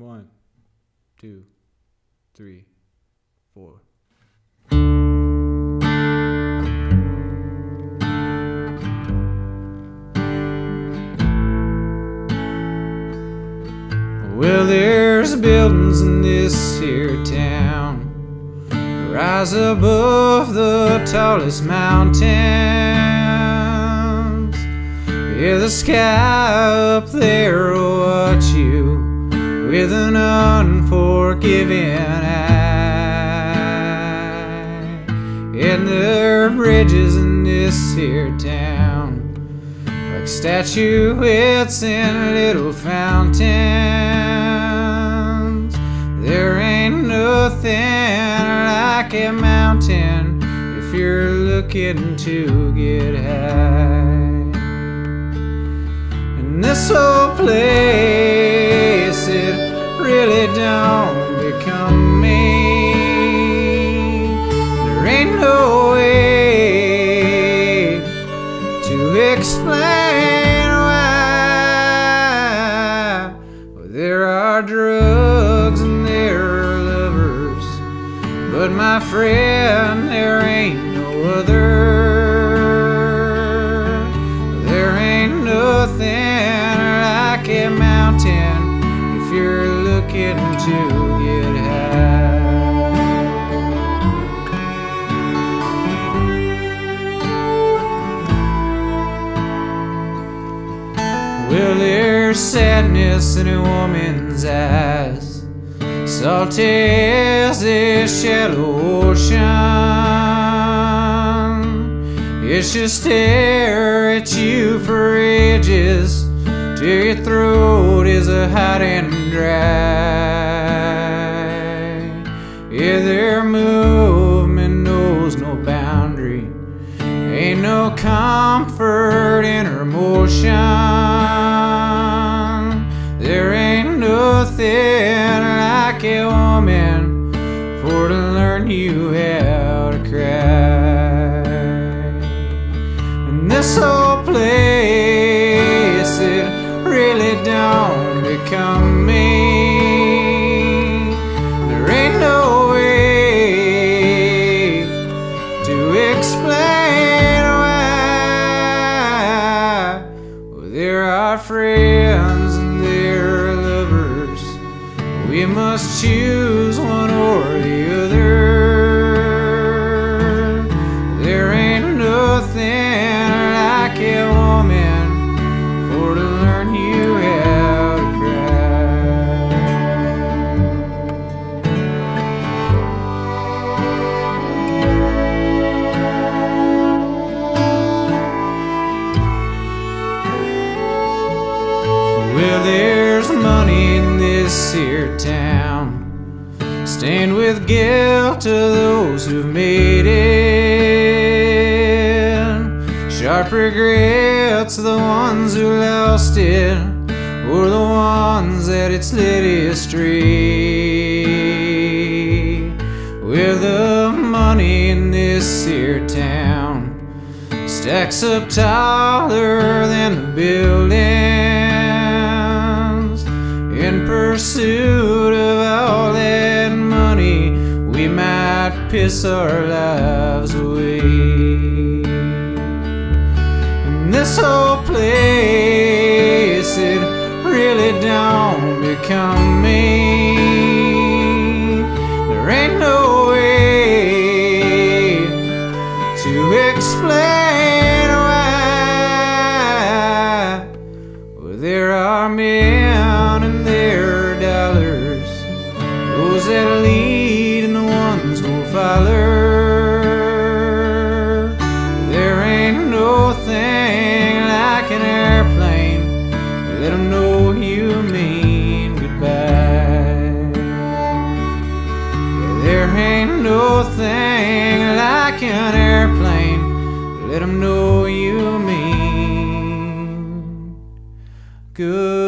1, 2, 3, 4. Well, there's buildings in this here town rise above the tallest mountains. Yeah, the sky up there will watch you with an unforgiving eye. And there are bridges in this here town like statuettes and little fountains. There ain't nothing like a mountain if you're looking to get high. And this whole place, it really don't become me. There ain't no way to explain why. There are drugs and there are lovers, but my friend, there ain't no other. There ain't nothing like a mountain if you're looking to get high. Well, there's sadness in a woman's eyes, salty as a shallow ocean. It should stare at you for ages till your throat is a hot and dry. Yeah, their movement knows no boundary, ain't no comfort in her motion. There ain't nothing like a woman for to learn you how to cry. And this whole place, it really don't become me. There ain't no way to explain why. Well, there are friends and there are lovers, we must choose one or the other. There ain't nothing like a woman for to learn you how to cry. Well, there's money in this here town, stained with guilt to those who've made it. Sharp regrets, the ones who lost it, or the ones that it's led astray. Well, the money in this here town stacks up taller than the buildings. In pursuit of all that money, we might piss our lives away. And this whole place, it really don't become me. There ain't no way to explain why. Well, there are men and there are dollars, those that lead and the ones who follow. There ain't no thing like an airplane, let them know you mean goodbye. Yeah, there ain't no thing like an airplane, let them know you mean goodbye.